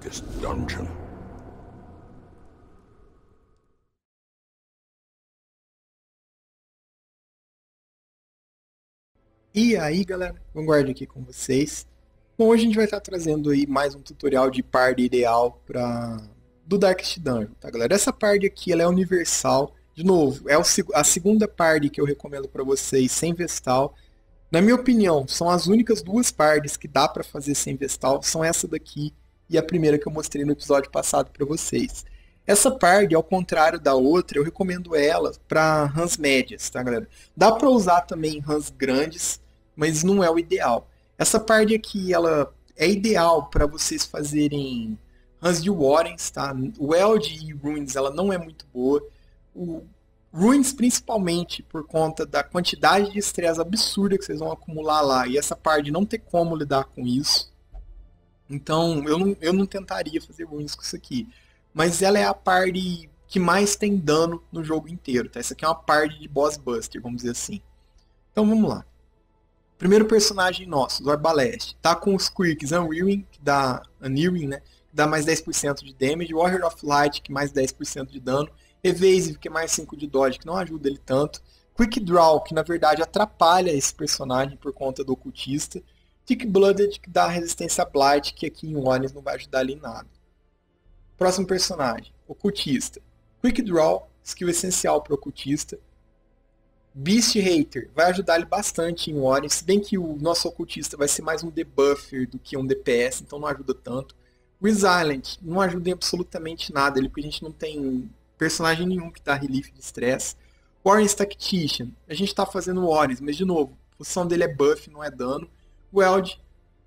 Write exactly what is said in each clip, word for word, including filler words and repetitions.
darkest dungeon. E aí galera, Vanguard aqui com vocês. Bom, hoje a gente vai estar trazendo aí mais um tutorial de party ideal para do Darkest Dungeon, tá galera? Essa party aqui ela é universal, de novo, é o, a segunda party que eu recomendo para vocês sem Vestal. Na minha opinião, são as únicas duas parties que dá para fazer sem Vestal, são essa daqui e a primeira que eu mostrei no episódio passado para vocês. Essa party, ao contrário da outra, eu recomendo ela para runs médias, tá galera? Dá para usar também em runs grandes, mas não é o ideal. Essa party aqui, ela é ideal para vocês fazerem runs de Warrens, tá? O Eld e Ruins, ela não é muito boa. O Ruins, principalmente, por conta da quantidade de estresse absurda que vocês vão acumular lá. E essa party não tem como lidar com isso. Então, eu não, eu não tentaria fazer Ruins com isso aqui. Mas ela é a party que mais tem dano no jogo inteiro, tá? Essa aqui é uma party de Boss Buster, vamos dizer assim. Então, vamos lá. Primeiro personagem nosso, do Arbalest, tá com os quirks Unrearing, que dá Unrearing, né? Que dá mais dez por cento de damage, Warrior of Light, que mais dez por cento de dano, Evasive, que é mais cinco de dodge, que não ajuda ele tanto, Quick Draw, que na verdade atrapalha esse personagem por conta do ocultista, Thick Blooded, que dá resistência a Blight, que aqui em Warrens não vai ajudar ele em nada. Próximo personagem, ocultista. Quick Draw, skill essencial para o ocultista. Beast Hater, vai ajudar ele bastante em Warren, se bem que o nosso ocultista vai ser mais um debuffer do que um D P S, então não ajuda tanto. Resilient, não ajuda em absolutamente nada, ele, porque a gente não tem personagem nenhum que dá relief de stress. Warren's Tactician, a gente está fazendo Warrens, mas de novo, a função dele é buff, não é dano. Weld,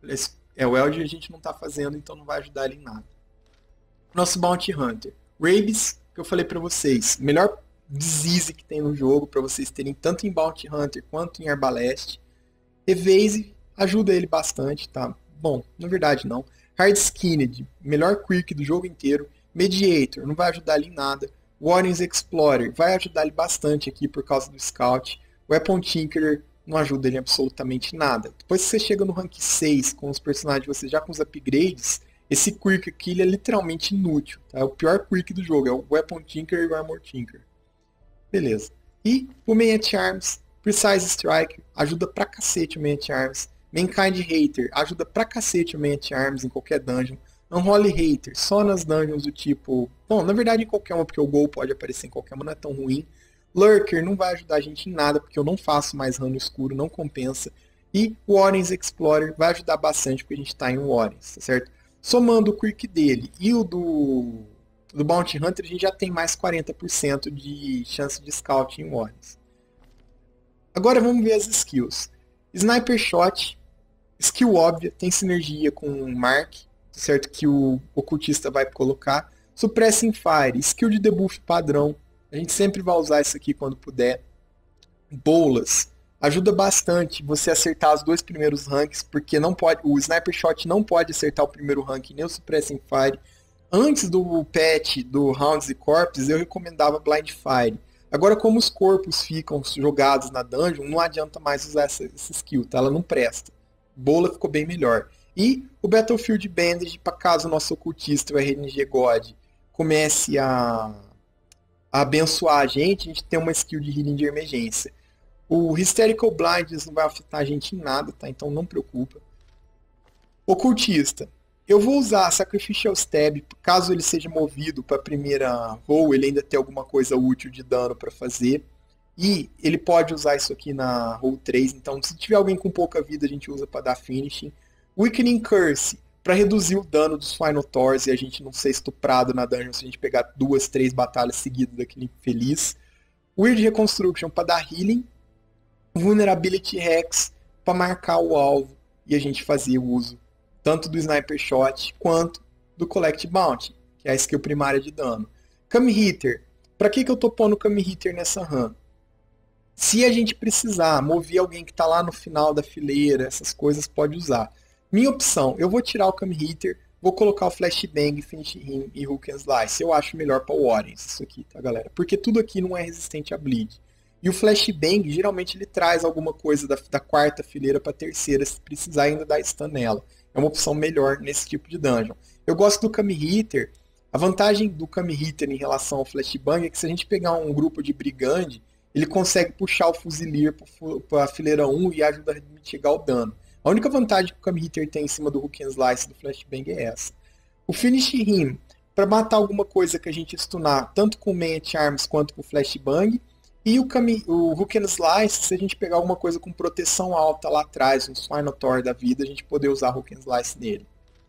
é o Weld a gente não está fazendo, então não vai ajudar ele em nada. Nosso Bounty Hunter, Rabies, que eu falei para vocês, melhor disease que tem no jogo, para vocês terem tanto em Bounty Hunter quanto em Arbalest. Evasive ajuda ele bastante, tá? Bom, na verdade não. Hard Skinned, melhor quirk do jogo inteiro. Mediator, não vai ajudar ele em nada. Warren's Explorer, vai ajudar ele bastante aqui por causa do Scout. Weapon Tinkerer, não ajuda ele em absolutamente nada. Depois que você chega no rank seis, com os personagens de vocês já com os upgrades, esse quirk aqui ele é literalmente inútil, tá? É o pior quirk do jogo, é o Weapon Tinkerer e o Armor Tinkerer. Beleza. E o Main at Arms, Precise Strike, ajuda pra cacete o Main at Arms. Mankind Hater, ajuda pra cacete o Main at Arms em qualquer dungeon. Unholy Hater, só nas dungeons do tipo... Bom, na verdade em qualquer uma, porque o Gol pode aparecer em qualquer uma, não é tão ruim. Lurker não vai ajudar a gente em nada, porque eu não faço mais run no escuro, não compensa. E o Warren's Explorer vai ajudar bastante, porque a gente tá em Warrens, tá certo? Somando o quirk dele e o do... do Bounty Hunter, a gente já tem mais quarenta por cento de chance de scout em Warrens. Agora vamos ver as skills. Sniper Shot, skill óbvia, tem sinergia com o Mark, certo? Que o ocultista vai colocar. Suppressing Fire, skill de debuff padrão, a gente sempre vai usar isso aqui quando puder. Bolas, ajuda bastante você acertar os dois primeiros ranks, porque não pode, o Sniper Shot não pode acertar o primeiro rank, nem o Suppressing Fire. Antes do patch do Rounds e Corpses, eu recomendava Blind Fire. Agora, como os corpos ficam jogados na dungeon, não adianta mais usar essa, essa skill, tá? Ela não presta. Bola ficou bem melhor. E o Battlefield Bandage, para caso o nosso ocultista, o R N G God, comece a, a abençoar a gente, a gente tem uma skill de healing de emergência. O Hysterical Blindness não vai afetar a gente em nada, tá? Então não preocupa. Ocultista. Eu vou usar Sacrificial Stab, caso ele seja movido para a primeira roll, ele ainda tem alguma coisa útil de dano para fazer. E ele pode usar isso aqui na roll três, então se tiver alguém com pouca vida, a gente usa para dar finishing. Weakening Curse, para reduzir o dano dos Final Tours e a gente não ser estuprado na dungeon se a gente pegar duas, três batalhas seguidas daquele infeliz. Weird Reconstruction, para dar healing. Vulnerability Hex, para marcar o alvo e a gente fazer o uso tanto do Sniper Shot quanto do Collect Bounty, que é a skill primária de dano. Come Hitter. Para que, que eu tô pondo Come Hitter nessa run? Se a gente precisar mover alguém que está lá no final da fileira, essas coisas, pode usar. Minha opção, eu vou tirar o Come Hitter, vou colocar o Flashbang, Finish Him e Hook and Slice. Eu acho melhor para o Warrens isso aqui, tá galera? Porque tudo aqui não é resistente a Bleed. E o Flashbang, geralmente ele traz alguma coisa da, da quarta fileira para a terceira, se precisar ainda dar stun nela. É uma opção melhor nesse tipo de dungeon. Eu gosto do Kami Hitter. A vantagem do Kami Hitter em relação ao Flashbang é que se a gente pegar um grupo de brigande, ele consegue puxar o Fusilier para a fileira um e ajuda a mitigar o dano. A única vantagem que o Kami Hitter tem em cima do Hook and Slice do Flashbang é essa. O Finish Him, para matar alguma coisa que a gente stunar, tanto com o Man at Arms quanto com o Flashbang. E o, Kami, o Hook and Slice, se a gente pegar alguma coisa com proteção alta lá atrás, um Swinotaur da vida, a gente poder usar Hook and Slice nele.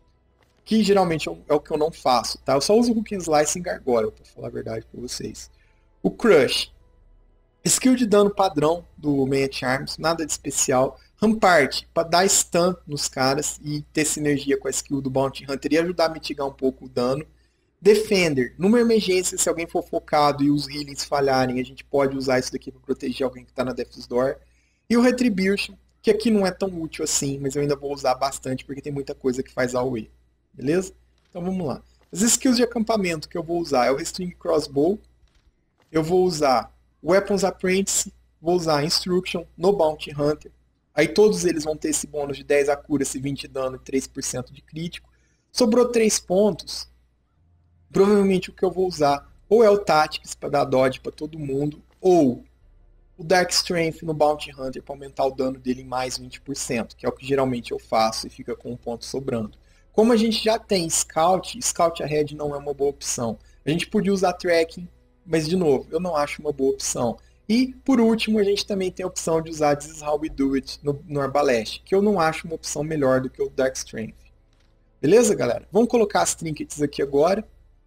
Que geralmente é o que eu não faço, tá? Eu só uso Hook and Slice em Gargoyle, pra falar a verdade pra vocês. O Crush. Skill de dano padrão do Man at Arms, nada de especial. Rampart, para dar stun nos caras e ter sinergia com a skill do Bounty Hunter e ajudar a mitigar um pouco o dano. Defender, numa emergência, se alguém for focado e os healings falharem, a gente pode usar isso daqui para proteger alguém que está na Death's Door. E o Retribution, que aqui não é tão útil assim, mas eu ainda vou usar bastante porque tem muita coisa que faz A O E. Beleza? Então vamos lá. As skills de acampamento que eu vou usar é o Restring Crossbow. Eu vou usar Weapons Apprentice, vou usar Instruction no Bounty Hunter. Aí todos eles vão ter esse bônus de dez accuracy, vinte de dano e três por cento de crítico. Sobrou três pontos. Provavelmente o que eu vou usar ou é o Tactics para dar dodge para todo mundo, ou o Dark Strength no Bounty Hunter para aumentar o dano dele em mais vinte por cento, que é o que geralmente eu faço e fica com um ponto sobrando. Como a gente já tem Scout, Scout Ahead não é uma boa opção. A gente podia usar Tracking, mas de novo, eu não acho uma boa opção. E, por último, a gente também tem a opção de usar This Is How We Do It no, no Arbalest, que eu não acho uma opção melhor do que o Dark Strength. Beleza, galera? Vamos colocar as trinkets aqui agora.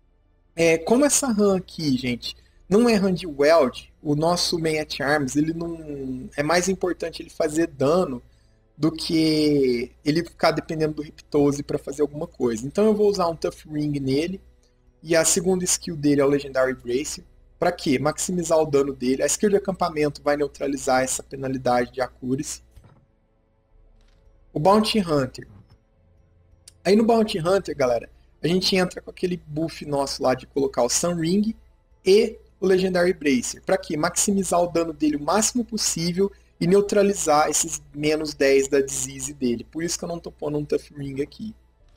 É, como essa run aqui, gente, não é run de Weld, o nosso Man at Arms, ele não... é mais importante ele fazer dano do que ele ficar dependendo do Riptose para fazer alguma coisa. Então eu vou usar um Tough Ring nele, e a segunda skill dele é o Legendary Bracer. Para quê? Maximizar o dano dele. A skill de acampamento vai neutralizar essa penalidade de accuracy. O Bounty Hunter. Aí no Bounty Hunter, galera, a gente entra com aquele buff nosso lá de colocar o Sun Ring e o Legendary Bracer. Para quê? Maximizar o dano dele o máximo possível e neutralizar esses menos dez da disease dele. Por isso que eu não tô pondo um Tough Ring aqui.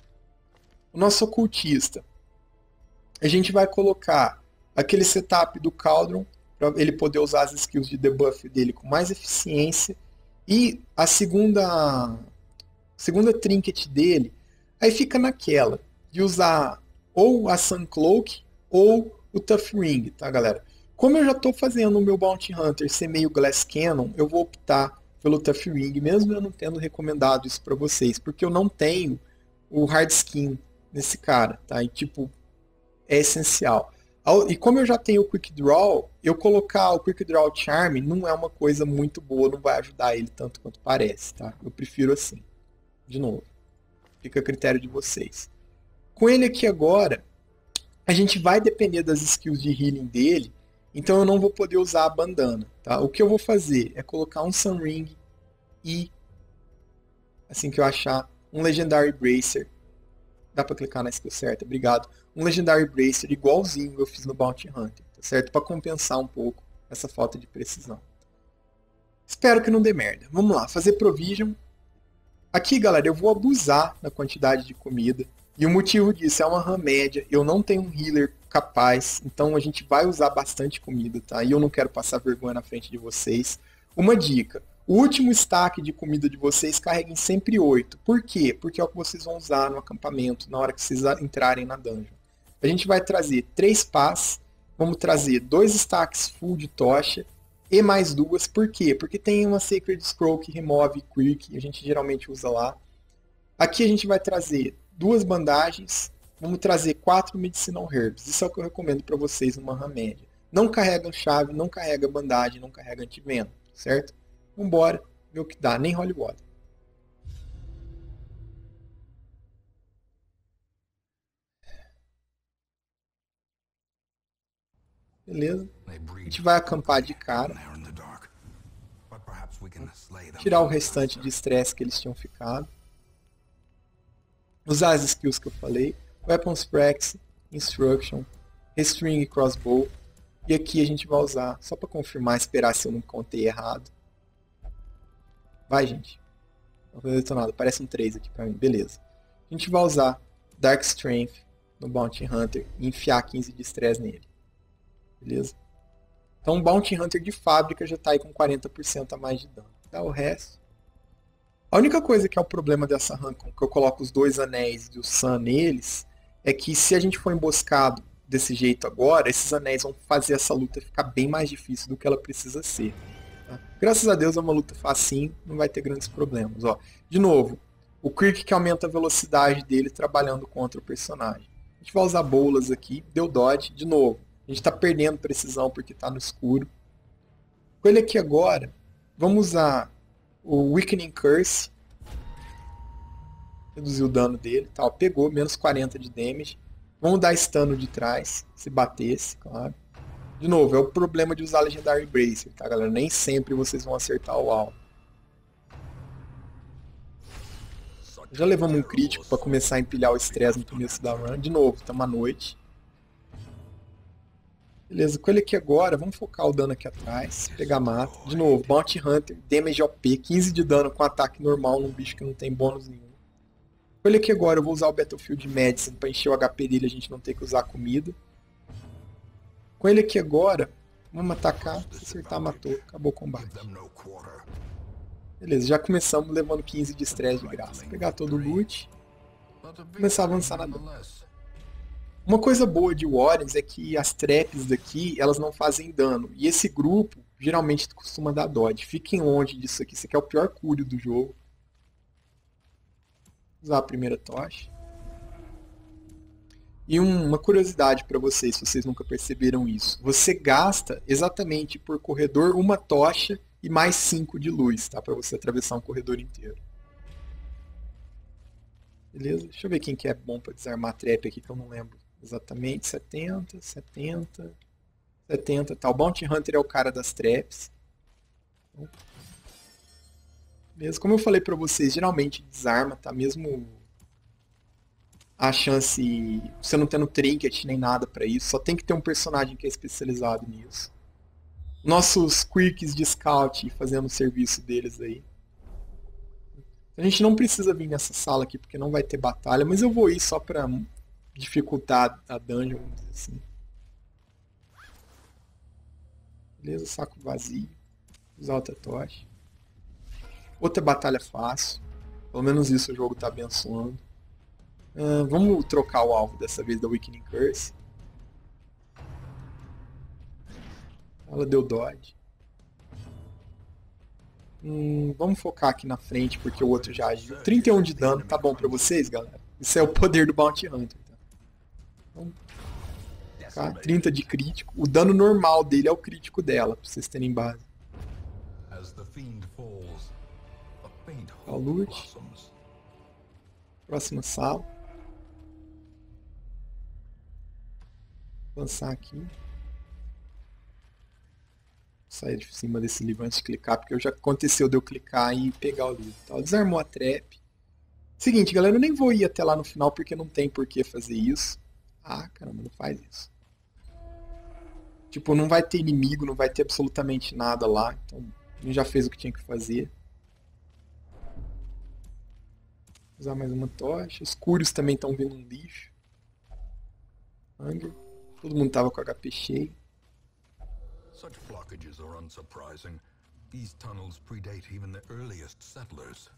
O nosso ocultista. A gente vai colocar aquele setup do Cauldron para ele poder usar as skills de debuff dele com mais eficiência. E a segunda, segunda trinket dele, aí fica naquela de usar ou a Sun Cloak ou o Tough Ring, tá, galera? Como eu já estou fazendo o meu Bounty Hunter ser meio Glass Cannon, eu vou optar pelo Tough Ring, mesmo eu não tendo recomendado isso para vocês, porque eu não tenho o Hard Skin nesse cara, tá? E, tipo, é essencial. E como eu já tenho o Quick Draw, eu colocar o Quick Draw Charm não é uma coisa muito boa, não vai ajudar ele tanto quanto parece, tá? Eu prefiro assim. De novo, fica a critério de vocês. Com ele aqui agora, a gente vai depender das skills de healing dele, então eu não vou poder usar a bandana, tá? O que eu vou fazer é colocar um Sun Ring e, assim que eu achar, um Legendary Bracer. Dá pra clicar na skill certa, obrigado. Um Legendary Bracer igualzinho eu fiz no Bounty Hunter, tá certo? Pra compensar um pouco essa falta de precisão. Espero que não dê merda. Vamos lá, fazer provision. Aqui, galera, eu vou abusar da quantidade de comida. E o motivo disso é uma run média. Eu não tenho um healer capaz, então a gente vai usar bastante comida, tá? E eu não quero passar vergonha na frente de vocês. Uma dica. O último stack de comida de vocês carreguem sempre oito. Por quê? Porque é o que vocês vão usar no acampamento, na hora que vocês entrarem na dungeon. A gente vai trazer três pás, vamos trazer dois stacks full de tocha e mais duas. Por quê? Porque tem uma Sacred Scroll que remove Quick, a gente geralmente usa lá. Aqui a gente vai trazer duas bandagens, vamos trazer quatro Medicinal Herbs. Isso é o que eu recomendo para vocês numa run média. Não carrega chave, não carrega bandagem, não carrega antiveno, certo? Vambora, ver o que dá, nem Holy Water. Beleza. A gente vai acampar de cara. Tirar o restante de estresse que eles tinham ficado. Usar as skills que eu falei. Weapons Praxis, Instruction, Restring e Crossbow. E aqui a gente vai usar, só para confirmar, esperar se eu não contei errado. Vai, gente. Não foi detonado. Parece um três aqui pra mim. Beleza. A gente vai usar Dark Strength no Bounty Hunter e enfiar quinze de estresse nele. Beleza? Então o Bounty Hunter de fábrica já está aí com quarenta por cento a mais de dano. Dá o resto. A única coisa que é o problema dessa run, que eu coloco os dois anéis e o Sun neles, é que se a gente for emboscado desse jeito agora, esses anéis vão fazer essa luta ficar bem mais difícil do que ela precisa ser. Tá? Graças a Deus é uma luta facinho, não vai ter grandes problemas. Ó, de novo, o Kirk que aumenta a velocidade dele trabalhando contra o personagem. A gente vai usar bolas aqui, deu dodge, de novo. A gente está perdendo precisão porque está no escuro. Com ele aqui agora, vamos usar o Weakening Curse. Reduziu o dano dele. Tá, ó, pegou, menos quarenta de damage. Vamos dar stun de trás, se batesse, claro. De novo, é o problema de usar Legendary Bracer, tá, galera? Nem sempre vocês vão acertar o alvo. Já levamos um crítico para começar a empilhar o estresse no começo da run. De novo, estamos à noite. Beleza, com ele aqui agora, vamos focar o dano aqui atrás, pegar mata. De novo, Bounty Hunter, Damage O P, quinze de dano com ataque normal num bicho que não tem bônus nenhum. Com ele aqui agora, eu vou usar o Battlefield Medicine para encher o H P dele, a gente não ter que usar comida. Com ele aqui agora, vamos atacar, se acertar, matou, acabou o combate. Beleza, já começamos levando quinze de estresse de graça. Pegar todo o loot, começar a avançar na dano. Uma coisa boa de Warriors é que as traps daqui, elas não fazem dano. E esse grupo, geralmente, costuma dar dodge. Fiquem longe disso aqui. Isso aqui é o pior cúrio do jogo. Vou usar a primeira tocha. E um, uma curiosidade para vocês, se vocês nunca perceberam isso. Você gasta exatamente por corredor uma tocha e mais cinco de luz, tá? Para você atravessar um corredor inteiro. Beleza? Deixa eu ver quem que é bom para desarmar a trap aqui, que eu não lembro. Exatamente, setenta, setenta, setenta, tá. O Bounty Hunter é o cara das traps. Beleza, como eu falei pra vocês, geralmente desarma, tá? Mesmo a chance, você não tendo trinket nem nada pra isso, só tem que ter um personagem que é especializado nisso. Nossos quirks de scout fazendo o serviço deles aí. A gente não precisa vir nessa sala aqui porque não vai ter batalha, mas eu vou ir só pra dificultar a dungeon, vamos dizer assim. Beleza, saco vazio. Usar outra tocha. Outra batalha fácil. Pelo menos isso o jogo está abençoando. Uh, vamos trocar o alvo dessa vez da Weakening Curse. Ela deu dodge. Hum, vamos focar aqui na frente porque o outro já agiu. trinta e um de dano, tá bom pra vocês, galera? Isso é o poder do Bounty Hunter. Tá? trinta de crítico. O dano normal dele é o crítico dela, pra vocês terem base. Ó, loot. Próxima sala. Vou avançar aqui. Sair de cima desse livro antes de clicar, porque já aconteceu de eu clicar e pegar o livro. Tá? Desarmou a trap. Seguinte, galera, eu nem vou ir até lá no final porque não tem por que fazer isso. Ah, caramba, não faz isso. Tipo, não vai ter inimigo, não vai ter absolutamente nada lá. Então, a gente já fez o que tinha que fazer. Vou usar mais uma tocha. Os cúrios também estão vindo um lixo. Hunger. Todo mundo tava com H P cheio. Such blockages are unsurprising. These tunnels predate even the earliest settlers.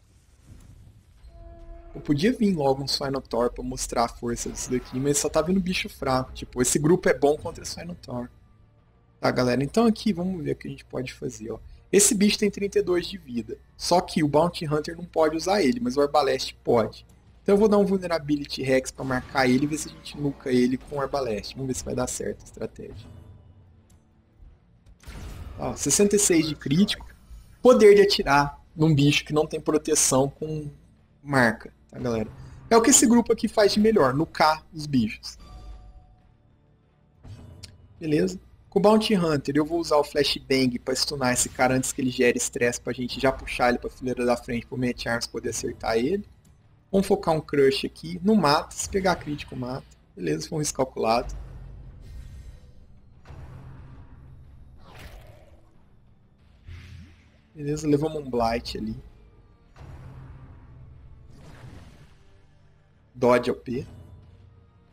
Eu podia vir logo um Swinotaur pra mostrar a força disso daqui, mas só tá vindo bicho fraco. Tipo, esse grupo é bom contra Swinotaur. Tá, galera? Então aqui, vamos ver o que a gente pode fazer, ó. Esse bicho tem trinta e dois de vida. Só que o Bounty Hunter não pode usar ele, mas o Arbalest pode. Então eu vou dar um Vulnerability Rex pra marcar ele e ver se a gente nuca ele com o Arbalest. Vamos ver se vai dar certo a estratégia. Ó, sessenta e seis de crítico. Poder de atirar num bicho que não tem proteção com marca, tá, galera? É o que esse grupo aqui faz de melhor, nucar os bichos. Beleza? Com o Bounty Hunter eu vou usar o Flashbang para stunar esse cara antes que ele gere estresse pra gente já puxar ele pra fileira da frente pro Mage Arms poder acertar ele. Vamos focar um Crush aqui, não mata, se pegar crítico mata. Beleza, foi um risco calculado. Beleza, levamos um Blight ali. Dodge O P.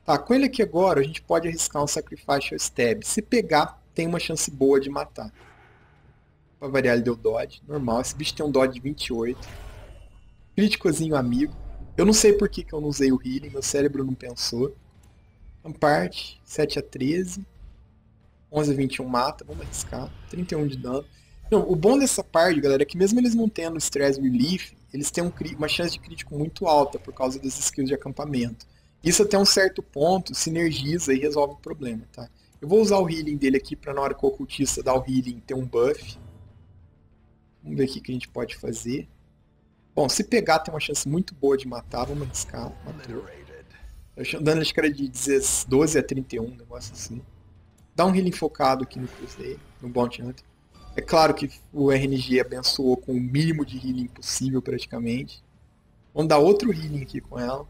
Tá, com ele aqui agora, a gente pode arriscar um Sacrificial Stab. Se pegar, tem uma chance boa de matar. Pra variar, ele deu dodge, normal. Esse bicho tem um dodge de vinte e oito. Críticozinho amigo. Eu não sei por que, que eu não usei o healing, meu cérebro não pensou. Rampart, sete a treze. onze a vinte e um mata, vamos arriscar. trinta e um de dano. Não, o bom dessa parte, galera, é que mesmo eles não tendo Stress Relief, eles têm um, uma chance de crítico muito alta por causa das skills de acampamento. Isso até um certo ponto sinergiza e resolve o problema, tá? Eu vou usar o healing dele aqui pra na hora que o ocultista dar o healing ter um buff. Vamos ver o que a gente pode fazer. Bom, se pegar tem uma chance muito boa de matar, vamos arriscar. Matou. O dano acho que era de doze a trinta e um, um negócio assim. Dá um healing focado aqui no Crusader, no Bounty Hunter. É claro que o R N G abençoou com o mínimo de healing possível praticamente. Vamos dar outro healing aqui com ela.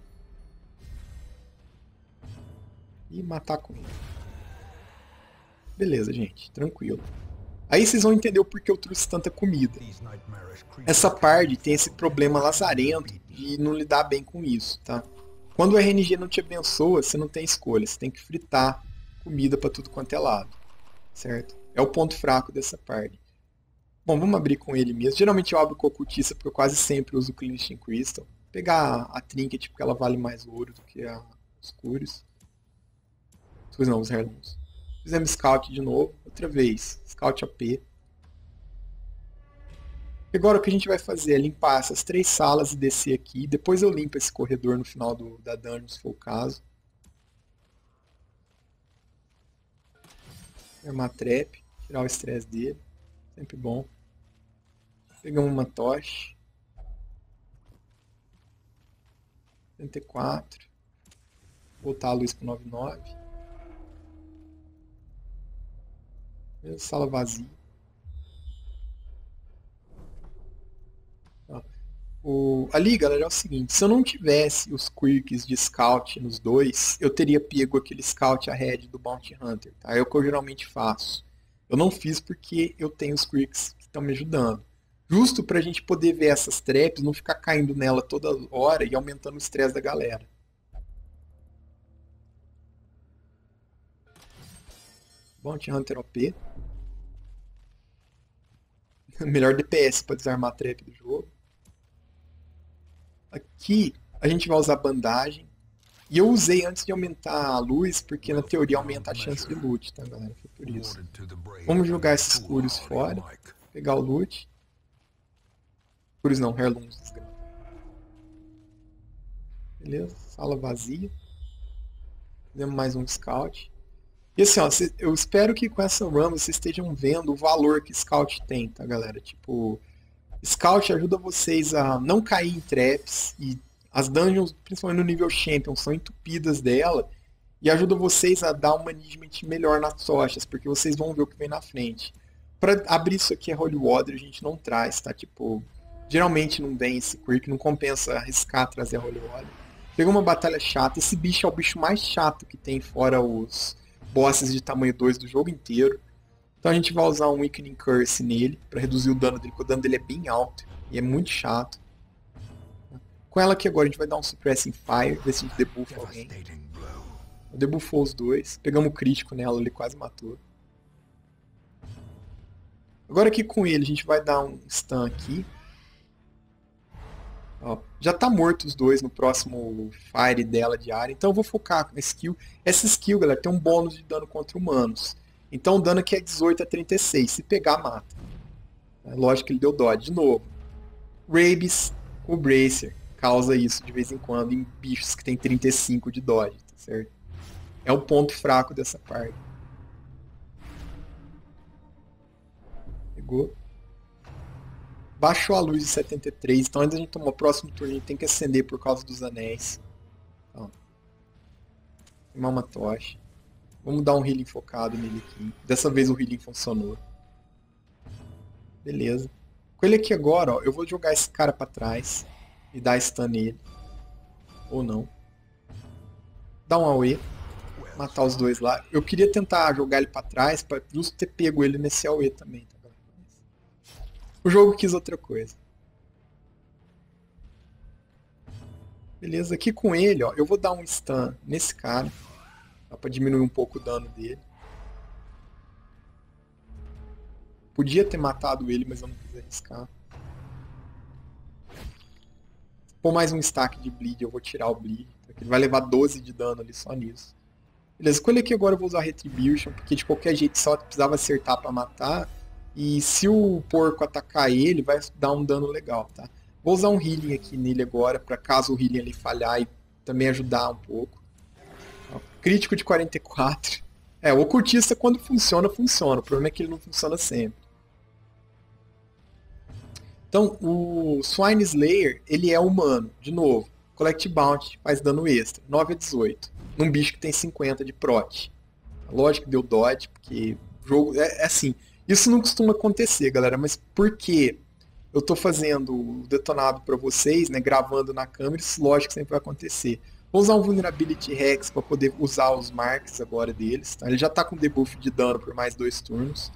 E matar com ele. Beleza, gente. Tranquilo. Aí vocês vão entender o porquê eu trouxe tanta comida. Essa parte tem esse problema lazarento de não lidar bem com isso, tá? Quando o R N G não te abençoa, você não tem escolha. Você tem que fritar comida pra tudo quanto é lado. Certo? É o ponto fraco dessa parte. Bom, vamos abrir com ele mesmo. Geralmente eu abro com a ocultista porque eu quase sempre uso o Cleansing Crystal. Vou pegar a Trinket porque ela vale mais ouro do que a, os Curios. Os não, os Heirlooms. Fizemos Scout de novo. Outra vez. Scout A P. Agora o que a gente vai fazer é limpar essas três salas e descer aqui. Depois eu limpo esse corredor no final do, da dungeon, se for o caso. Armar trap. Tirar o estresse dele. Sempre bom. Pegamos uma tocha. setenta e quatro. Voltar a luz para noventa e nove. Sala vazia. O, ali, galera, é o seguinte, se eu não tivesse os quirks de scout nos dois, eu teria pego aquele scout ahead do Bounty Hunter, tá? É o que eu geralmente faço. Eu não fiz porque eu tenho os quirks que estão me ajudando. Justo pra gente poder ver essas traps, não ficar caindo nela toda hora e aumentando o estresse da galera. Bounty Hunter O P. Melhor D P S para desarmar a trap do jogo. Aqui a gente vai usar bandagem. E eu usei antes de aumentar a luz, porque na teoria aumenta a chance de loot, tá, galera? Foi por isso. Vamos jogar esses curios fora. Pegar o loot. Curios não, Heirlooms. Beleza, sala vazia. Fizemos mais um scout. E assim, ó, eu espero que com essa run vocês estejam vendo o valor que Scout tem, tá, galera? Tipo, Scout ajuda vocês a não cair em traps e as dungeons, principalmente no nível Champion, são entupidas dela e ajuda vocês a dar um management melhor nas tochas, porque vocês vão ver o que vem na frente. Pra abrir isso aqui é Holy Water, a gente não traz, tá? Tipo, geralmente não vem esse quirk, não compensa arriscar trazer a Holy Water. Pegou uma batalha chata, esse bicho é o bicho mais chato que tem fora os bosses de tamanho dois do jogo inteiro. Então a gente vai usar um Weakening Curse nele, para reduzir o dano dele, porque o dano dele é bem alto e é muito chato. Com ela aqui agora a gente vai dar um Suppressing Fire, ver se a gente debuffa alguém. Debuffou os dois, pegamos o crítico nela, ele quase matou. Agora aqui com ele a gente vai dar um stun aqui. Ó, já tá morto os dois no próximo fire dela de área, então eu vou focar na skill. Essa skill, galera, tem um bônus de dano contra humanos. Então o dano aqui é dezoito a trinta e seis, se pegar, mata. É lógico que ele deu dodge de novo. Rabies com o Bracer causa isso de vez em quando em bichos que tem trinta e cinco de dodge, tá certo? É o ponto fraco dessa parte. Pegou. Baixou a luz de setenta e três, então antes da gente tomar o próximo turno, a gente tem que acender por causa dos anéis. Então, queimar uma tocha. Vamos dar um healing focado nele aqui. Dessa vez o healing funcionou. Beleza. Com ele aqui agora, ó, eu vou jogar esse cara pra trás e dar stun nele. Ou não. Dar um A O E. Matar os dois lá. Eu queria tentar jogar ele pra trás pra justo ter pego ele nesse A O E também, tá? O jogo quis outra coisa. Beleza, aqui com ele, ó, eu vou dar um stun nesse cara. pra diminuir um pouco o dano dele. Podia ter matado ele, mas eu não quis arriscar. Por mais um stack de bleed, eu vou tirar o bleed. Ele vai levar doze de dano ali só nisso. Beleza, escolhi aqui agora, eu vou usar Retribution, porque de qualquer jeito só precisava acertar pra matar. E se o porco atacar ele, vai dar um dano legal, tá? Vou usar um healing aqui nele agora, pra caso o healing ele falhar e também ajudar um pouco. Ó, crítico de quarenta e quatro. É, o ocultista quando funciona, funciona. O problema é que ele não funciona sempre. Então, o Swine Slayer, ele é humano, de novo. Collect Bounty, faz dano extra, nove a dezoito. Num bicho que tem cinquenta de prot. Lógico que deu dodge, porque o jogo é, é assim. Isso não costuma acontecer, galera, mas por que eu tô fazendo o detonado para vocês, né, gravando na câmera, isso lógico que sempre vai acontecer. Vou usar um Vulnerability Hex para poder usar os marks agora deles, tá? Ele já tá com debuff de dano por mais dois turnos.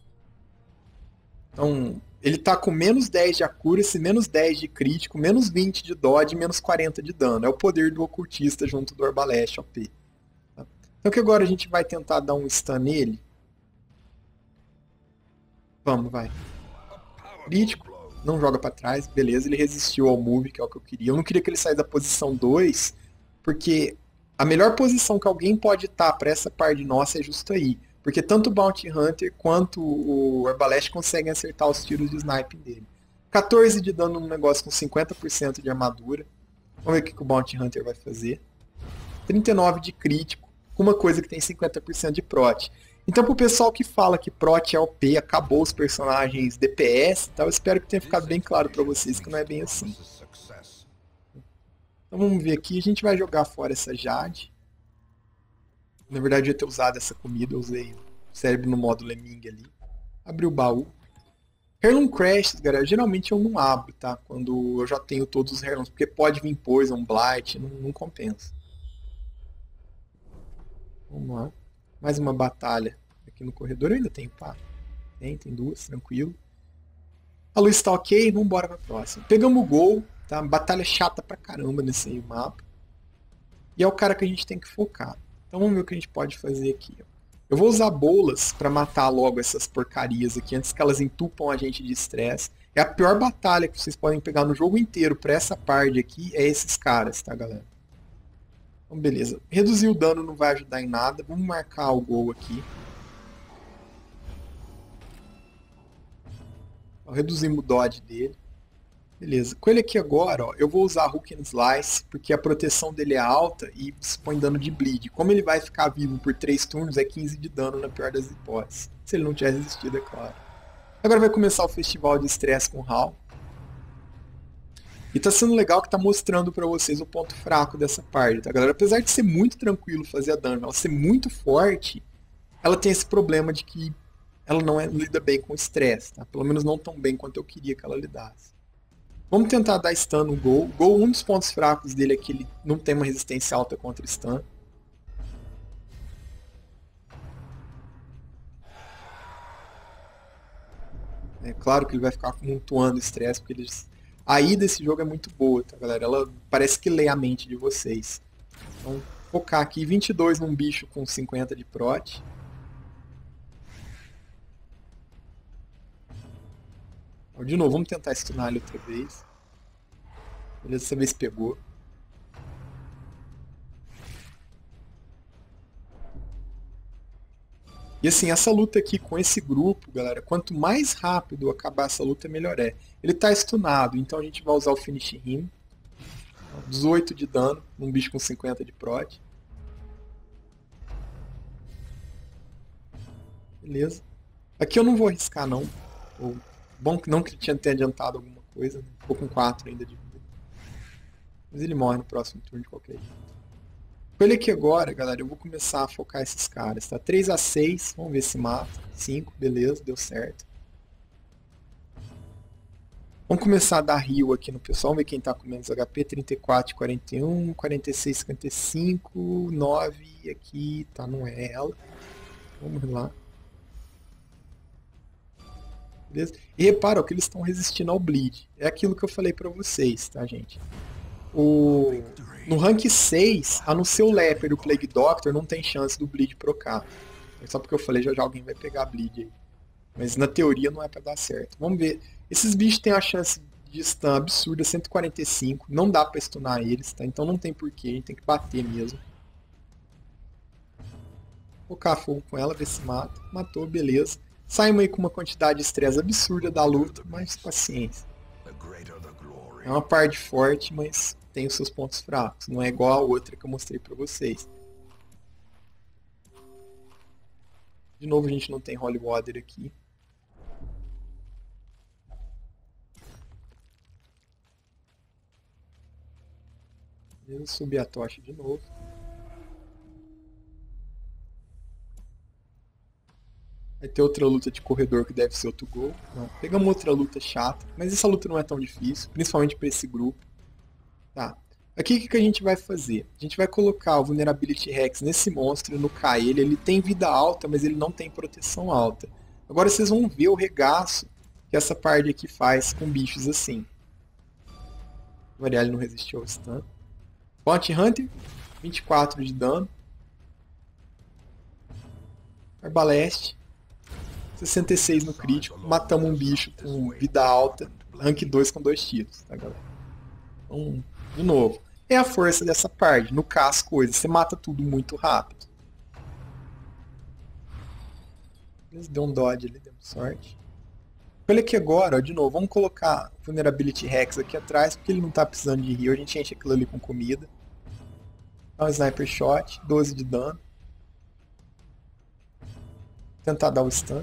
Então, ele tá com menos dez de accuracy, menos dez de crítico, menos vinte de dodge e menos quarenta de dano. É o poder do ocultista junto do Arbalest O P. Tá? Então que agora a gente vai tentar dar um stun nele. Vamos, vai. Crítico, não joga pra trás, beleza, ele resistiu ao move, que é o que eu queria. Eu não queria que ele saísse da posição dois, porque a melhor posição que alguém pode estar pra essa parte nossa é justo aí. Porque tanto o Bounty Hunter quanto o Arbalest conseguem acertar os tiros de sniping dele. quatorze de dano no negócio com cinquenta por cento de armadura. Vamos ver o que o Bounty Hunter vai fazer. trinta e nove de crítico, com uma coisa que tem cinquenta por cento de prot. Então pro pessoal que fala que prot é O P, acabou os personagens D P S e tal, eu espero que tenha ficado bem claro pra vocês que não é bem assim. Então vamos ver aqui, a gente vai jogar fora essa Jade. Na verdade eu ia ter usado essa comida, eu usei o cérebro no modo Lemming ali. Abri o baú. Heirloom Crashes, galera, geralmente eu não abro, tá? Quando eu já tenho todos os Heirlooms, porque pode vir Poison, Blight, não, não compensa. Vamos lá. Mais uma batalha aqui no corredor. Eu ainda tenho pá. Tem, tem duas, tranquilo. A luz tá ok, vamos embora pra próxima. Pegamos o gol, tá? Batalha chata pra caramba nesse aí mapa. E é o cara que a gente tem que focar. Então vamos ver o que a gente pode fazer aqui. Eu vou usar bolas pra matar logo essas porcarias aqui, antes que elas entupam a gente de estresse. É a pior batalha que vocês podem pegar no jogo inteiro pra essa parte aqui, é esses caras, tá, galera? Então, beleza. Reduzir o dano não vai ajudar em nada. Vamos marcar o gol aqui. Então, reduzimos o dodge dele. Beleza. Com ele aqui agora, ó, eu vou usar Hook and Slice, porque a proteção dele é alta e se põe dano de bleed. Como ele vai ficar vivo por três turnos, é quinze de dano na pior das hipóteses. Se ele não tiver resistido, é claro. Agora vai começar o festival de estresse com o Hal. E tá sendo legal que tá mostrando pra vocês o ponto fraco dessa parte, tá, galera? Apesar de ser muito tranquilo fazer a dungeon, ela ser muito forte, ela tem esse problema de que ela não é, lida bem com estresse, tá? Pelo menos não tão bem quanto eu queria que ela lidasse. Vamos tentar dar stun no Gol. O Gol, um dos pontos fracos dele é que ele não tem uma resistência alta contra stun. É claro que ele vai ficar amontoando estresse, porque eles... a ida desse jogo é muito boa, tá, galera? Ela parece que lê a mente de vocês. Então, focar aqui, vinte e dois num bicho com cinquenta de prot. De novo, vamos tentar stunar ele outra vez. Beleza, dessa vez pegou. E assim, essa luta aqui com esse grupo, galera, quanto mais rápido acabar essa luta, melhor é. Ele tá stunado, então a gente vai usar o Finish Him. dezoito de dano, num bicho com cinquenta de prot. Beleza. Aqui eu não vou arriscar, não. Bom que não que ele tinha ter adiantado alguma coisa, né? Ficou com quatro ainda de vida. Mas ele morre no próximo turno de qualquer jeito. Com ele aqui agora, galera, eu vou começar a focar esses caras, tá? três a seis, vamos ver se mata. cinco, beleza, deu certo. Vamos começar a dar heal aqui no pessoal, vamos ver quem tá com menos H P. trinta e quatro, quarenta e um, quarenta e seis, cinquenta e cinco, nove aqui, tá, não é ela. Vamos lá. Beleza? E repara ó, que eles estão resistindo ao bleed. É aquilo que eu falei pra vocês, tá, gente? O, No rank seis, a não ser o Leper e o Plague Doctor, não tem chance do Bleed procar. É só porque eu falei, já já alguém vai pegar a Bleed aí. Mas na teoria não é pra dar certo. Vamos ver. Esses bichos têm a chance de stun absurda, cento e quarenta e cinco. Não dá pra stunar eles, tá? Então não tem porquê, a gente tem que bater mesmo. Focar fogo com ela, ver se mata. Matou, beleza. Saímos aí com uma quantidade de estresse absurda da luta, mas paciência. É uma parte forte, mas tem os seus pontos fracos. Não é igual a outra que eu mostrei pra vocês. De novo, a gente não tem Holy Water aqui. Eu subi a tocha de novo. Vai ter outra luta de corredor que deve ser outro gol. Não. Pegamos outra luta chata, mas essa luta não é tão difícil, principalmente para esse grupo. Tá. Aqui o que, que a gente vai fazer? A gente vai colocar o Vulnerability Rex nesse monstro e nucar ele. Ele tem vida alta, mas ele não tem proteção alta. Agora vocês vão ver o regaço que essa parte aqui faz com bichos assim. O Varial não resistiu ao stun. Bounty Hunter, vinte e quatro de dano. Arbaleste, sessenta e seis no crítico. Matamos um bicho com vida alta, rank dois com dois tiros, tá, galera? Então, de novo, é a força dessa parte, no as coisas, você mata tudo muito rápido. Eles deu um dodge ali, demos sorte. Olha aqui agora, ó, de novo, vamos colocar o Vulnerability Rex aqui atrás, porque ele não tá precisando de heal, a gente enche aquilo ali com comida. Dá um Sniper Shot, doze de dano. Tentar dar o stun.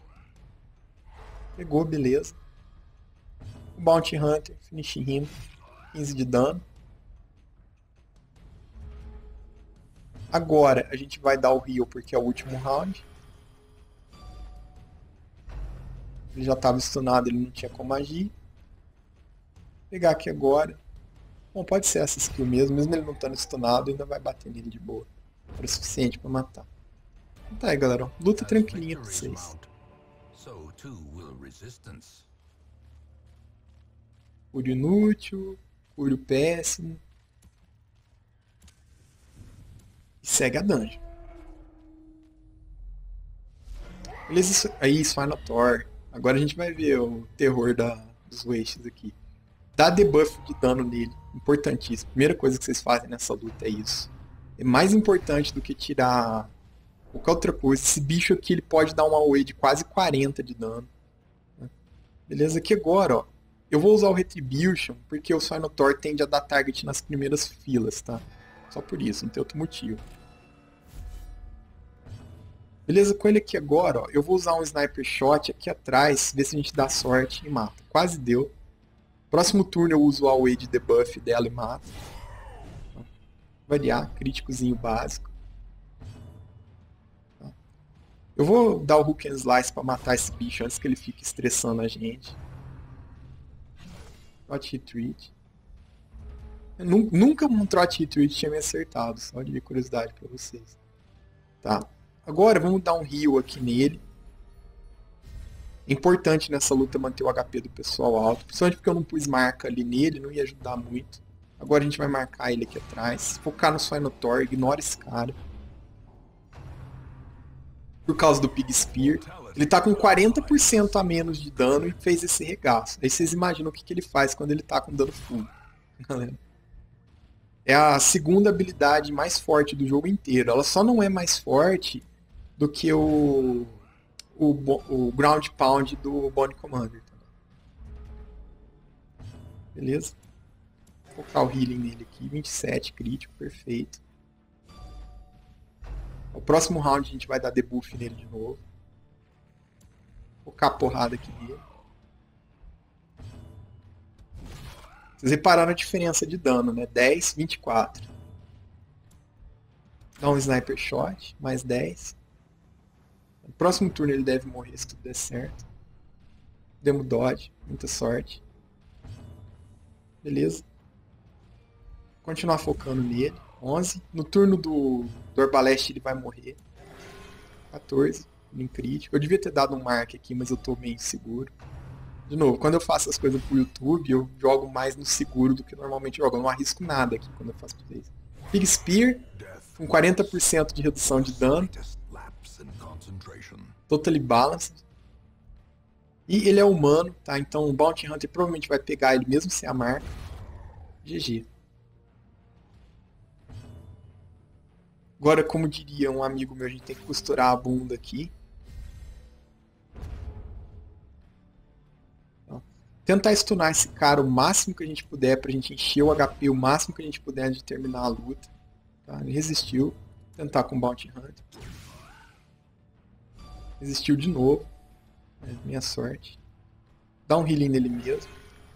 Pegou, beleza. O Bounty Hunter, Finish Him, quinze de dano. Agora a gente vai dar o heal porque é o último round. Ele já estava stunado, ele não tinha como agir. Vou pegar aqui agora. Bom, pode ser essa skill mesmo, mesmo ele não estando stunado, ainda vai bater nele de boa. É o suficiente para matar. Então tá aí, galera. Luta tranquilinha pra vocês. Cúrio inútil, cúrio péssimo. E segue a dungeon. Beleza, isso aí, isso vai na Thor. Agora a gente vai ver o terror da, dos wastes aqui. Dá debuff de dano nele. Importantíssimo. Primeira coisa que vocês fazem nessa luta é isso. É mais importante do que tirar qualquer outra coisa. Esse bicho aqui ele pode dar um A O E de quase quarenta de dano. Beleza? Aqui agora, ó. Eu vou usar o Retribution porque o Sinotaur tende a dar target nas primeiras filas, tá? Só por isso, não tem outro motivo. Beleza? Com ele aqui agora, ó. Eu vou usar um Sniper Shot aqui atrás, ver se a gente dá sorte e mata. Quase deu. Próximo turno eu uso o A O E de debuff dela e mato. Variar, críticozinho básico. Eu vou dar o Hook and Slice pra matar esse bicho antes que ele fique estressando a gente. Trot Retreat. Nunca um Trot Retreat tinha me acertado, só de curiosidade pra vocês. Tá. Agora vamos dar um heal aqui nele. É importante nessa luta manter o H P do pessoal alto, principalmente porque eu não pus marca ali nele, não ia ajudar muito. Agora a gente vai marcar ele aqui atrás, focar no Sinotaur, ignora esse cara. Por causa do Pig Spear. Ele tá com quarenta por cento a menos de dano e fez esse regaço. Aí vocês imaginam o que, que ele faz quando ele tá com dano full. É a segunda habilidade mais forte do jogo inteiro. Ela só não é mais forte do que o... O, o Ground Pound do Bone Commander. Beleza? Vou colocar o healing nele aqui. vinte e sete, crítico, perfeito. O próximo round a gente vai dar debuff nele de novo. Vou colocar a porrada aqui nele. Vocês repararam a diferença de dano, né? dez, vinte e quatro. Dá um Sniper Shot, mais dez. No próximo turno ele deve morrer se tudo der certo. Demos dodge, muita sorte. Beleza. Continuar focando nele. onze. No turno do, do Arbaleste ele vai morrer. quatorze. Em crítico. Eu devia ter dado um mark aqui, mas eu tô meio inseguro. De novo, quando eu faço as coisas pro YouTube, eu jogo mais no seguro do que normalmente jogo. Eu não arrisco nada aqui quando eu faço pra vocês. Big Spear, com quarenta por cento de redução de dano. Totally Balanced. E ele é humano, tá? Então o Bounty Hunter provavelmente vai pegar ele mesmo sem a marca. G G. Agora, como diria um amigo meu, a gente tem que costurar a bunda aqui. Então, tentar stunar esse cara o máximo que a gente puder, pra gente encher o H P o máximo que a gente puder de terminar a luta. Tá? Ele resistiu. Tentar com o Bounty Hunter. Resistiu de novo. É minha sorte. Dá um healing nele mesmo.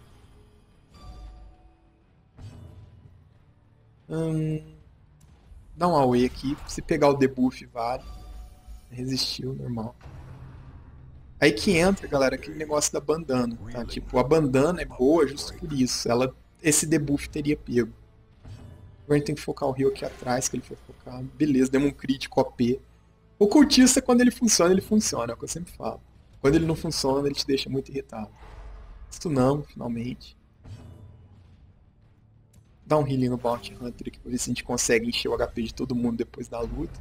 Hum, dá um away aqui. Se pegar o debuff, vale. Resistiu, normal. Aí que entra, galera, aquele negócio da bandana. Tá? Tipo, a bandana é boa justo por isso. Ela, esse debuff teria pego. Agora a gente tem que focar o rio aqui atrás, que ele foi focar. Beleza, demos um crítico O P. O cultista, quando ele funciona, ele funciona, é o que eu sempre falo. Quando ele não funciona, ele te deixa muito irritado. Stunamos, finalmente. Dá um healing no Bounty Hunter aqui pra ver se a gente consegue encher o H P de todo mundo depois da luta.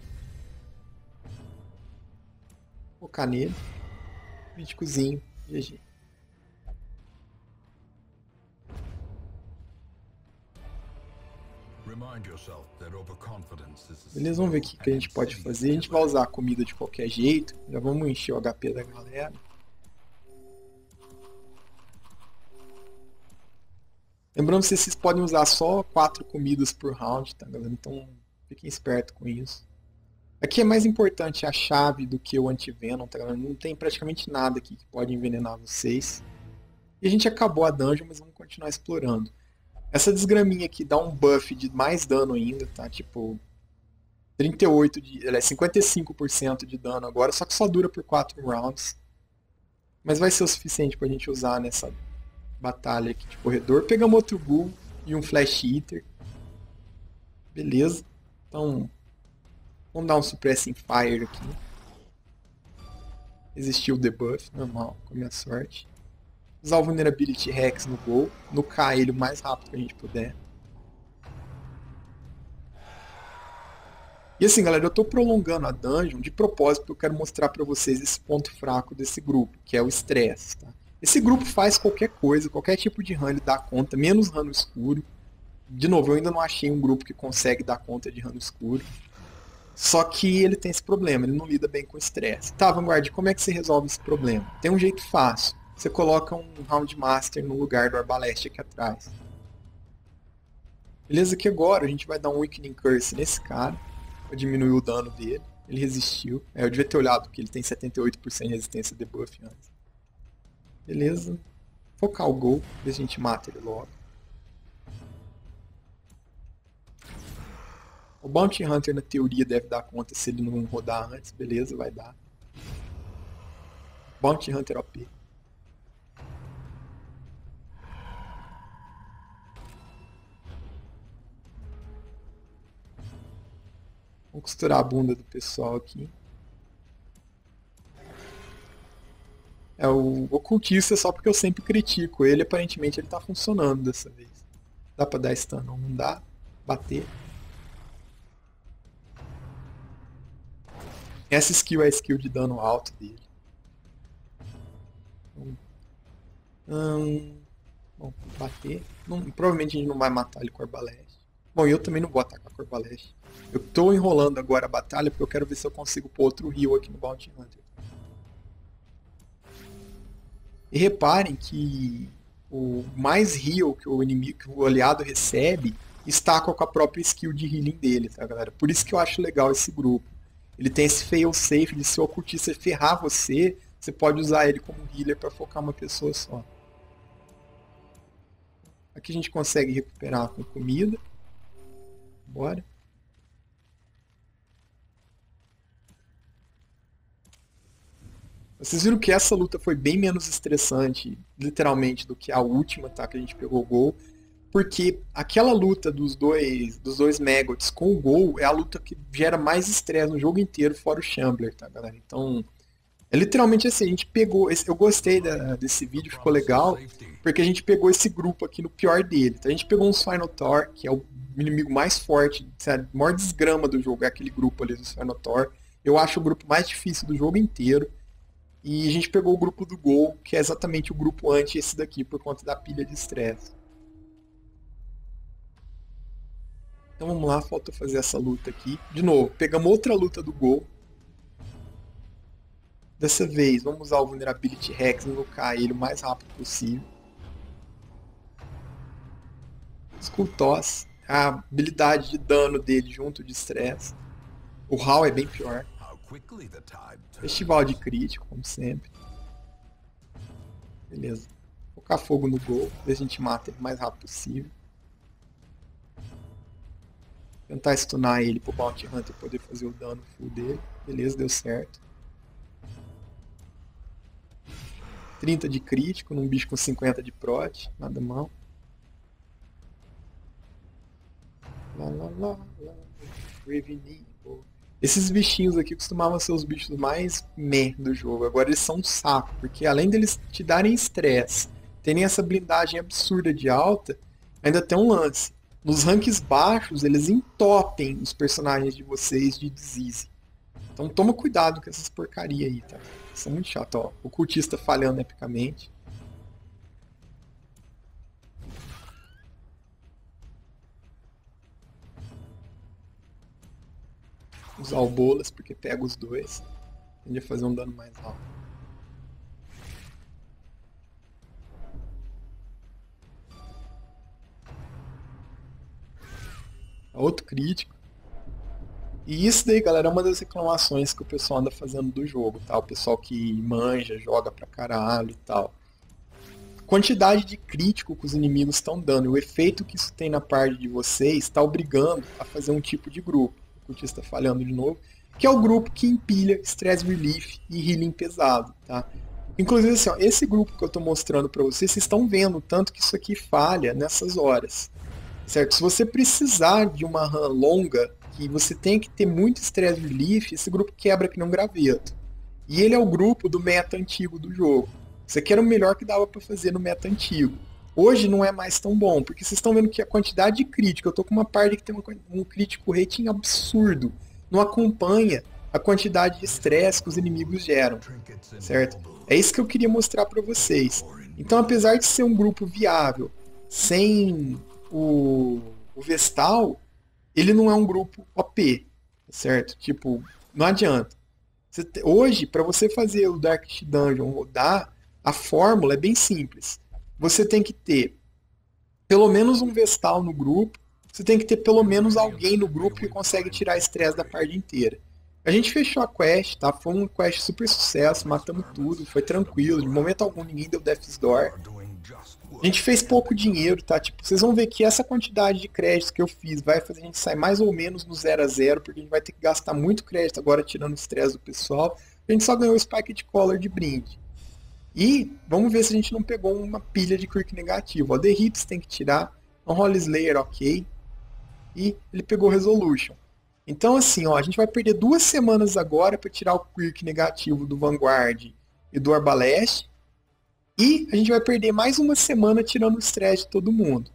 Focar nele. Críticozinho. G G. Beleza, vamos ver o que, que a gente pode fazer. A gente vai usar a comida de qualquer jeito. Já vamos encher o H P da galera. Lembrando que vocês podem usar só quatro comidas por round, tá, galera? Então fiquem espertos com isso. Aqui é mais importante a chave do que o anti-venom, tá, galera? Não tem praticamente nada aqui que pode envenenar vocês. E a gente acabou a dungeon, mas vamos continuar explorando. Essa desgraminha aqui dá um buff de mais dano ainda, tá? Tipo, trinta e oito de, ela é cinquenta e cinco por cento de dano agora, só que só dura por quatro rounds. Mas vai ser o suficiente pra gente usar nessa batalha aqui de corredor. Pegamos outro Ghoul e um Flash Eater. Beleza. Então, vamos dar um Suppressing Fire aqui. Existiu o debuff, normal, com a minha sorte. Usar o Vulnerability Rex no Ghoul, nucar ele o mais rápido que a gente puder. E assim, galera, eu tô prolongando a dungeon de propósito porque eu quero mostrar pra vocês esse ponto fraco desse grupo, que é o estresse, tá? Esse grupo faz qualquer coisa, qualquer tipo de run ele dá conta, menos run no escuro. De novo, eu ainda não achei um grupo que consegue dar conta de run no escuro. Só que ele tem esse problema, ele não lida bem com o estresse. Tá, Vanguard, como é que você resolve esse problema? Tem um jeito fácil. Você coloca um Round Master no lugar do Arbalest aqui atrás. Beleza, que agora a gente vai dar um Weakening Curse nesse cara, pra diminuir o dano dele. Ele resistiu. É, eu devia ter olhado que ele tem setenta e oito por cento de resistência debuff antes. Beleza. Focar o Ghoul, ver se a gente mata ele logo. O Bounty Hunter, na teoria, deve dar conta se ele não rodar antes. Beleza, vai dar. Bounty Hunter O P. Vamos costurar a bunda do pessoal aqui. É o ocultista só porque eu sempre critico ele, aparentemente ele tá funcionando dessa vez. Dá pra dar stun? Não, não dá. Bater. Essa skill é a skill de dano alto dele. Hum, bom, bater. Não, provavelmente a gente não vai matar ele com arbaleste. Bom, eu também não vou atacar com arbaleste. Eu tô enrolando agora a batalha porque eu quero ver se eu consigo pôr outro heal aqui no Bounty Hunter. E reparem que o mais heal que o inimigo, que o aliado recebe, estaca com a própria skill de healing dele, tá, galera? Por isso que eu acho legal esse grupo. Ele tem esse fail safe de se o ocultista ferrar você, você pode usar ele como healer para focar uma pessoa só. Aqui a gente consegue recuperar com comida. Bora. Vocês viram que essa luta foi bem menos estressante, literalmente, do que a última, tá? Que a gente pegou o Ghoul. Porque aquela luta dos dois, dos dois Maggots com o Ghoul é a luta que gera mais estresse no jogo inteiro, fora o Shambler, tá, galera? Então, É literalmente assim, a gente pegou, esse, eu gostei da- desse vídeo, ficou legal, porque a gente pegou esse grupo aqui no pior dele. Então a gente pegou um Swinotaur, que é o inimigo mais forte, sabe, a maior desgrama do jogo, é aquele grupo ali do Swinotaur. Eu acho o grupo mais difícil do jogo inteiro. E a gente pegou o grupo do Gol, que é exatamente o grupo anti esse daqui, por conta da pilha de estresse. Então vamos lá, falta fazer essa luta aqui. De novo, pegamos outra luta do Gol. Dessa vez, vamos usar o Vulnerability Rex e invocar ele o mais rápido possível. Skull Toss, a habilidade de dano dele junto de estresse. O Hal é bem pior. Festival de crítico, como sempre. Beleza. Colocar fogo no Gol, a gente mata ele o mais rápido possível. Tentar stunar ele pro Bounty Hunter poder fazer o dano full dele. Beleza, deu certo. trinta de crítico num bicho com cinquenta de prot, nada mal. Lá, lá, lá, lá. Esses bichinhos aqui costumavam ser os bichos mais meh do jogo. Agora eles são um saco, porque além deles te darem estresse, terem essa blindagem absurda de alta, ainda tem um lance. Nos ranks baixos, eles entopem os personagens de vocês de disease. Então toma cuidado com essas porcaria aí, tá? Isso é muito chato, ó. O cultista falhando epicamente. Usar o Bolas, porque pega os dois. Tende a fazer um dano mais alto. Outro crítico. E isso daí, galera, é uma das reclamações que o pessoal anda fazendo do jogo, tá? O pessoal que manja, joga pra caralho e tal. A quantidade de crítico que os inimigos estão dando, o efeito que isso tem na parte de vocês, está obrigando a fazer um tipo de grupo. O cultista está falhando de novo. Que é o grupo que empilha Stress Relief e Healing pesado, tá? Inclusive, assim, ó, esse grupo que eu tô mostrando pra vocês, vocês estão vendo o tanto que isso aqui falha nessas horas. Certo? Se você precisar de uma run longa, que você tem que ter muito Stress Relief, esse grupo quebra que nem um graveto. E ele é o grupo do meta antigo do jogo. Isso aqui era o melhor que dava para fazer no meta antigo. Hoje não é mais tão bom, porque vocês estão vendo que a quantidade de crítico, eu tô com uma parte que tem um crítico rating absurdo, não acompanha a quantidade de estresse que os inimigos geram, certo? É isso que eu queria mostrar para vocês. Então, apesar de ser um grupo viável, sem o, o Vestal, ele não é um grupo O P, certo? Tipo, não adianta. Você te, hoje, para você fazer o Darkest Dungeon rodar, a fórmula é bem simples. Você tem que ter pelo menos um Vestal no grupo, você tem que ter pelo menos alguém no grupo que consegue tirar estresse da parte inteira. A gente fechou a quest, tá? Foi uma quest super sucesso, matamos tudo, foi tranquilo, de momento algum ninguém deu Death's Door. A gente fez pouco dinheiro, tá? Tipo, vocês vão ver que essa quantidade de créditos que eu fiz vai fazer a gente sair mais ou menos no zero a zero, porque a gente vai ter que gastar muito crédito agora tirando o estresse do pessoal. A gente só ganhou o Spike de Collar de brinde. E vamos ver se a gente não pegou uma pilha de Quirk negativo. Ó, The Hits tem que tirar, um Holy Slayer ok. E ele pegou Resolution. Então assim, ó, a gente vai perder duas semanas agora para tirar o Quirk negativo do Vanguard e do Arbalest. E a gente vai perder mais uma semana tirando o estresse de todo mundo.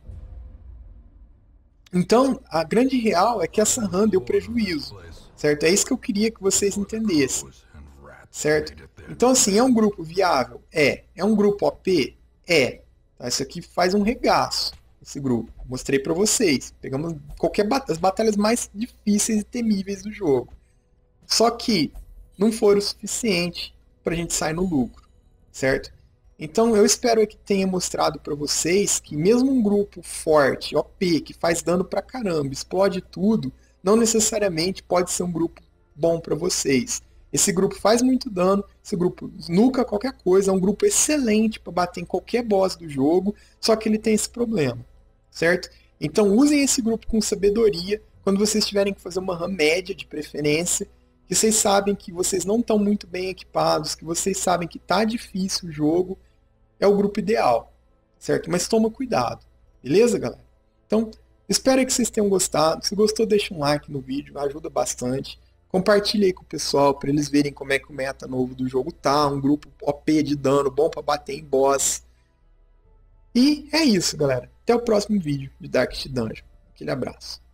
Então, a grande real é que essa run deu prejuízo, certo? É isso que eu queria que vocês entendessem, certo? Então, assim, é um grupo viável? É. É um grupo O P? É. Tá? Isso aqui faz um regaço, esse grupo. Mostrei pra vocês. Pegamos qualquer bat- as batalhas mais difíceis e temíveis do jogo. Só que não foram o suficiente pra gente sair no lucro, certo? Então eu espero que tenha mostrado para vocês que mesmo um grupo forte, O P, que faz dano pra caramba, explode tudo, não necessariamente pode ser um grupo bom para vocês. Esse grupo faz muito dano, esse grupo nuca qualquer coisa, é um grupo excelente para bater em qualquer boss do jogo, só que ele tem esse problema, certo? Então usem esse grupo com sabedoria quando vocês tiverem que fazer uma run média de preferência, que vocês sabem que vocês não estão muito bem equipados, que vocês sabem que tá difícil o jogo, é o grupo ideal, certo? Mas toma cuidado, beleza, galera? Então, espero que vocês tenham gostado. Se gostou, deixa um like no vídeo, ajuda bastante. Compartilha aí com o pessoal para eles verem como é que o meta novo do jogo tá. Um grupo O P de dano, bom para bater em boss. E é isso, galera. Até o próximo vídeo de Darkest Dungeon. Aquele abraço.